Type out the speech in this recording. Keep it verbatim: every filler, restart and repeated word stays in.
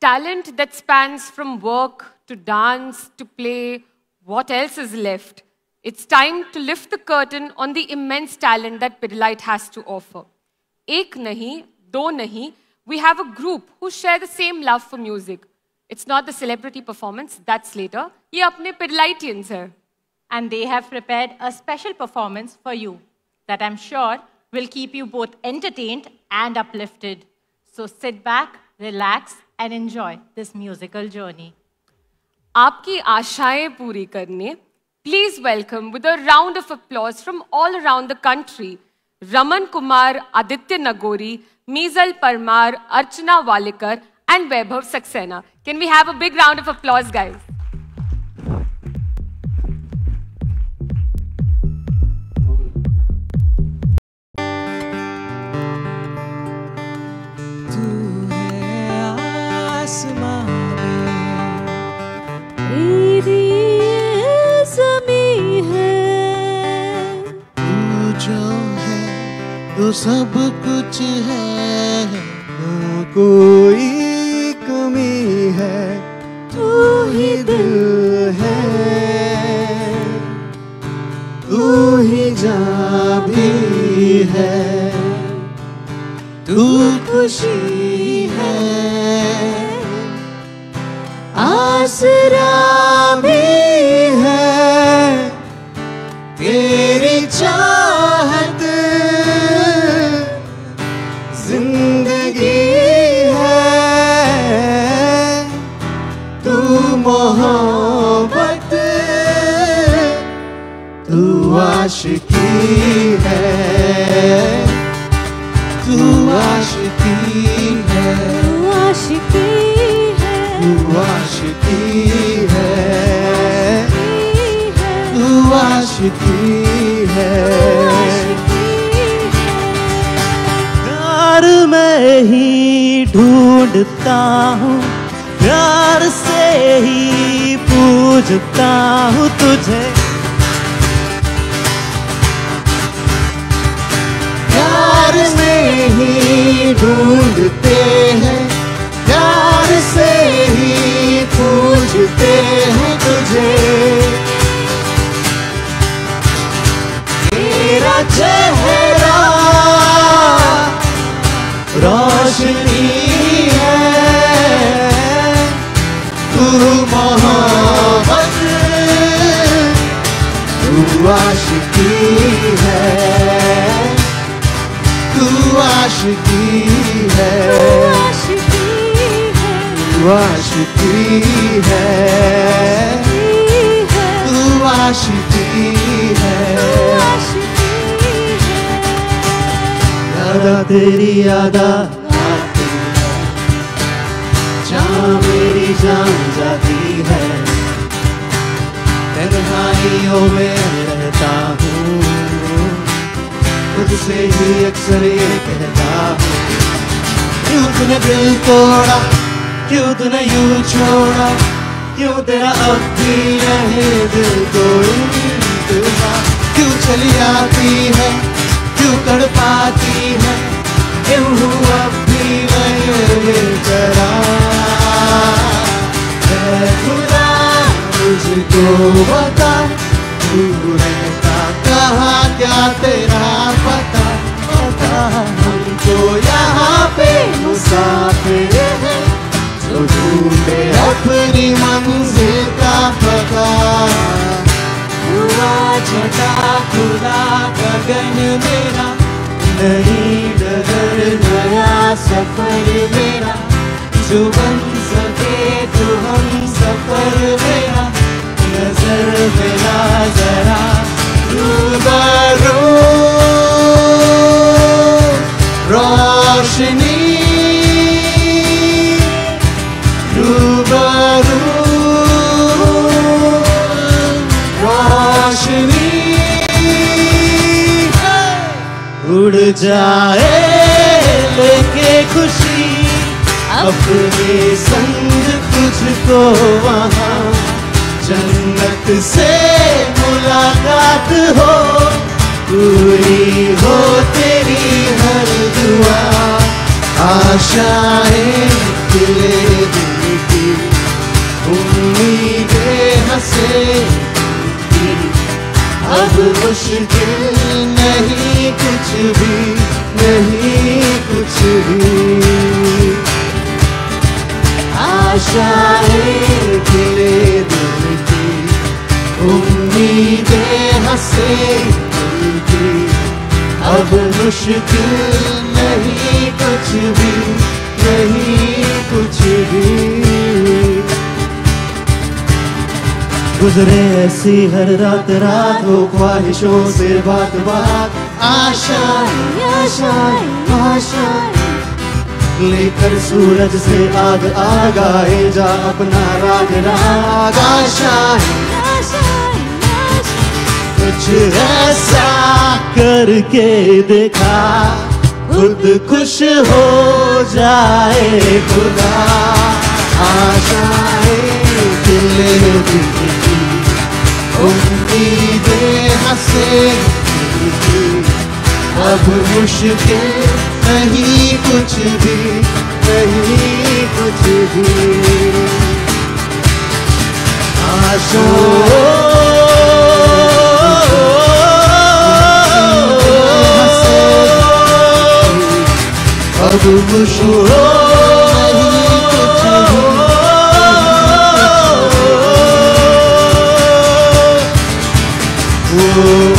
talent that spans from work to dance to play, what else is left? It's time to lift the curtain on the immense talent that Pidilite has to offer. Ek nahi, do nahi, we have a group who share the same love for music. It's not the celebrity performance, that's later. Ye apne Pidiliteans hai. And they have prepared a special performance for you that I'm sure will keep you both entertained and uplifted. So sit back, relax, and enjoy this musical journey. Aapki aashaएं पूरी करने, please welcome with a round of applause from all around the country, Raman Kumar, Aditya Nagori, Meezal Parmar, Archana Walikar, and Vaibhav Saxena. Can we have a big round of applause, guys? तो सब कुछ है, ना कोई कमी है, तू ही दिल है, तू ही जान भी है, तू खुशी है, आसरा भी है, तेरी चाहत जिंदगी है, तू मोहब्बत, तू आशिकी है, तू आशिकी है, तू आशिकी है, तू आशिकी है, तू आशिकी है। प्यार में ही ढूंढता हूँ, प्यार से ही पूजता हूँ तुझे, प्यार में ही ढूंढते हैं, प्यार से ही पूजते हैं तुझे, तेरा चेहरा रोशनी है, तू मोहब्बत, तू आशिकी है, तू आशिकी है, तू आशिकी है, तू आशिकी है। यादा तेरी यादा आती है, जहाँ मेरी जान जाती है, तन्हाइयों में रहता हूँ, तुझसे ही अक्सर ये कहता हूँ, क्यों तूने दिल तोड़ा, क्यों तूने यूं छोड़ा, क्यों तेरा अब भी रहे दिल को इंतजार, क्यों चली आती है, क्यों तड़पाती है, क्यों अब भी रहे बेकरार, ऐ खुदा मुझको बता, तू रहता कहाँ, क्या तेरा पता, बता हमको यहाँ पे मुसाफिर है, जो ढूंढे अपनी मंजिल का पता, हुआ छटा खुदा गगन मेरा, नहीं डगर नया सफर मेरा, जो बन सके तो हम सफर मेरा, नजर मेरा जरा रूबरू रोशनी, रूबरू रोशनी, उड़ जाए लेके खुशी अपने संग तुझको वहाँ, जन्नत से मुलाकात हो, पूरी हो तेरी हर दुआ, आशाएं खिले दिल अब मुश्किल नहीं कुछ भी, नहीं कुछ भी। आशाएं खिले दिल की, उम्मीदें हंसे दिल की, अब मुश्किल नहीं कुछ भी, नहीं कुछ भी। गुजरे ऐसी हर रात रात हो ख्वाहिशों से बात बात, आशाएं आशाएं आशाएं लेकर सूरज से आग आगाए जा अपना राग राग। आशाएं कुछ ऐसा करके देखा, खुद खुश हो जाए खुदा। आशाएं खिले दिल की, उम्मीदें हंसे दिल की, अब मुश्किल नहीं कुछ भी, नहीं कुछ भी। आशा अब मुश्किल नहीं कुछ भी।